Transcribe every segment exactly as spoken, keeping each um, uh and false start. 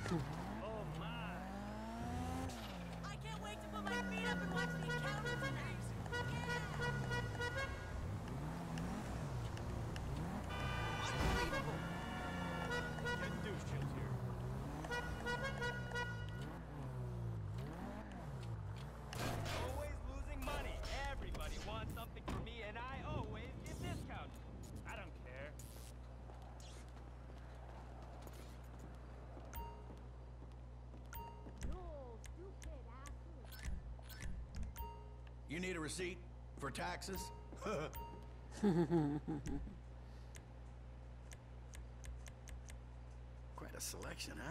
Oh my! I can't wait to put my feet up and watch the encounter tonight. Unbelievable! Get douche chills here. Always losing money. Everybody wants something from me, and I always give discounts. I don't care. You need a receipt for taxes? Quite a selection, huh?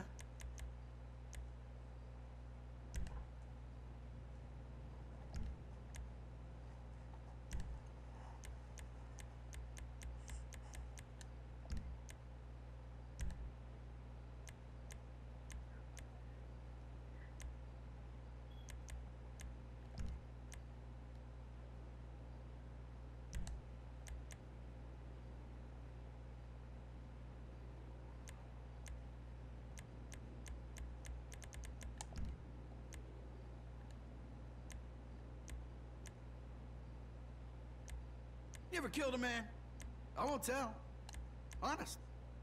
You ever killed a man? I won't tell. Honest.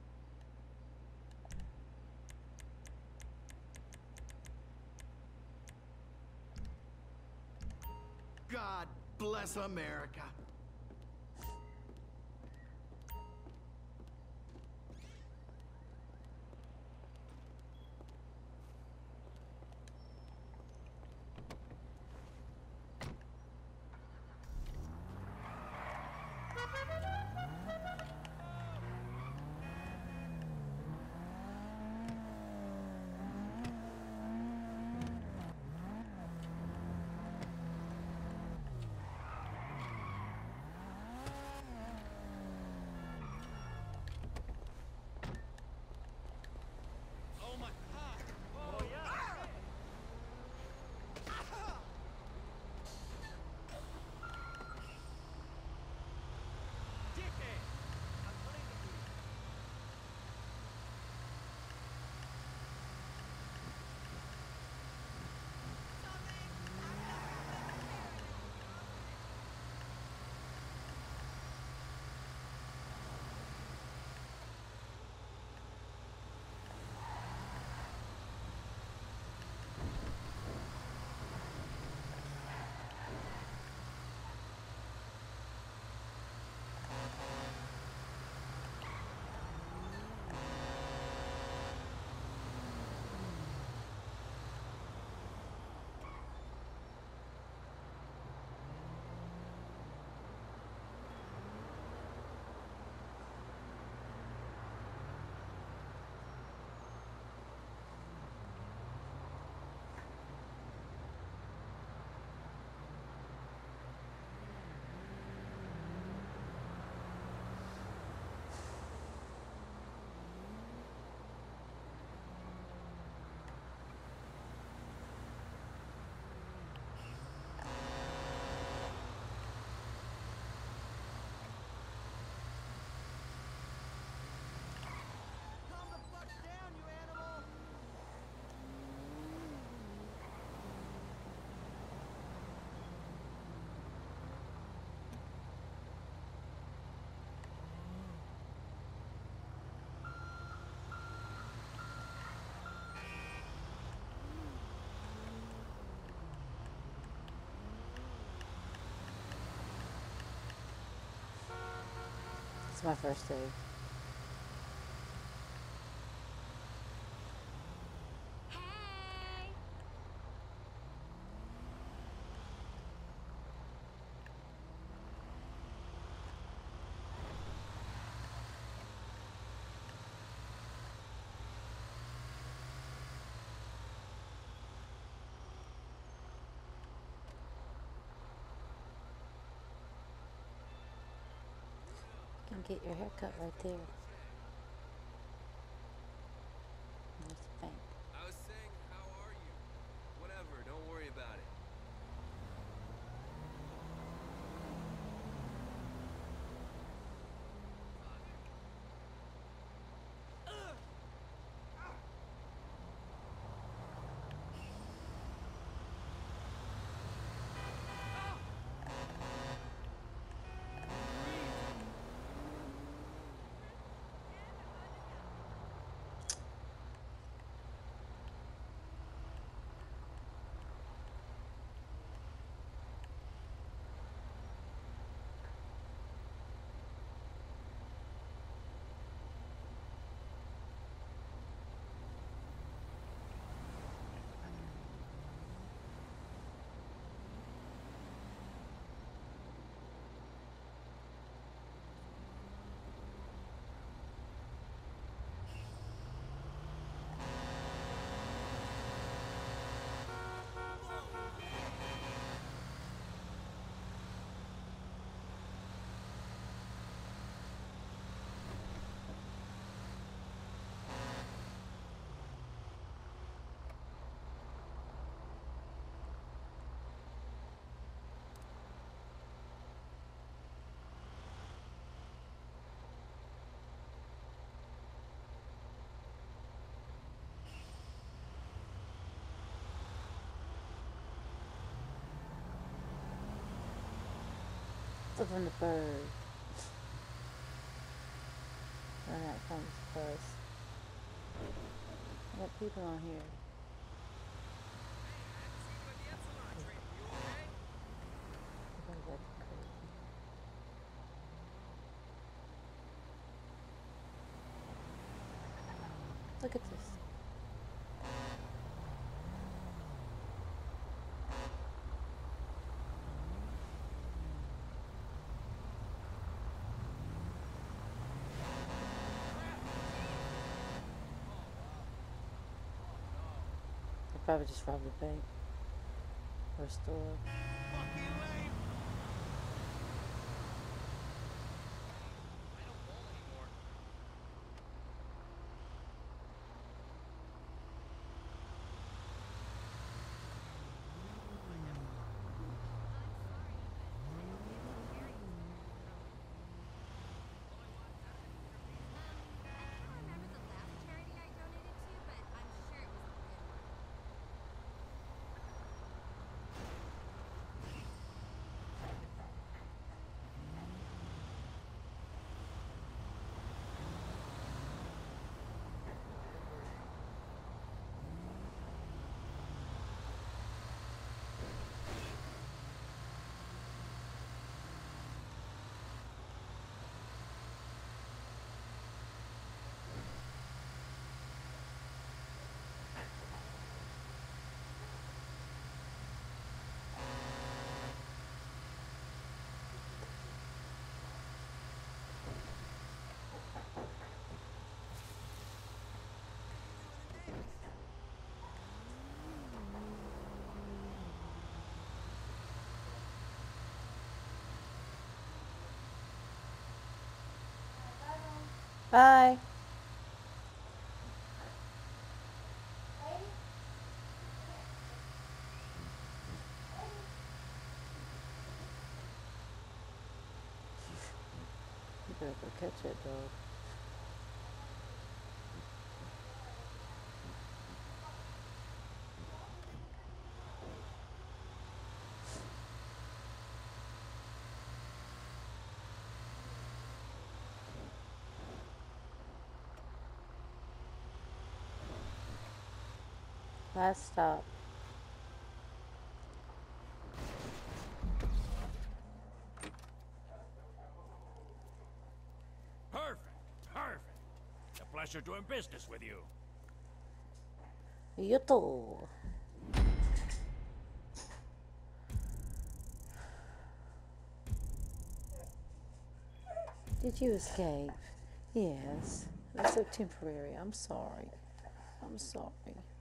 God bless America. Oh my god! Oh yeah! Dickhead! I'm putting the food. Calm the fuck down, you animal! It's my first save. Hey! You can get your hair cut right there. There's the bank. I was saying, how are you? Whatever, don't worry about it. Also from the bird. Or not from the bus. I got people on here. I think that's crazy. Look at this. They probably just robbed a bank or a store. Fucking lame. I don't bowl anymore. I don't remember the last charity I donated to, but I'm sure it was a good one. Bye. You better go catch that dog. Last stop. Perfect. Perfect. A pleasure doing business with you. You too. Did you escape? Yes. It's so temporary. I'm sorry. I'm sorry.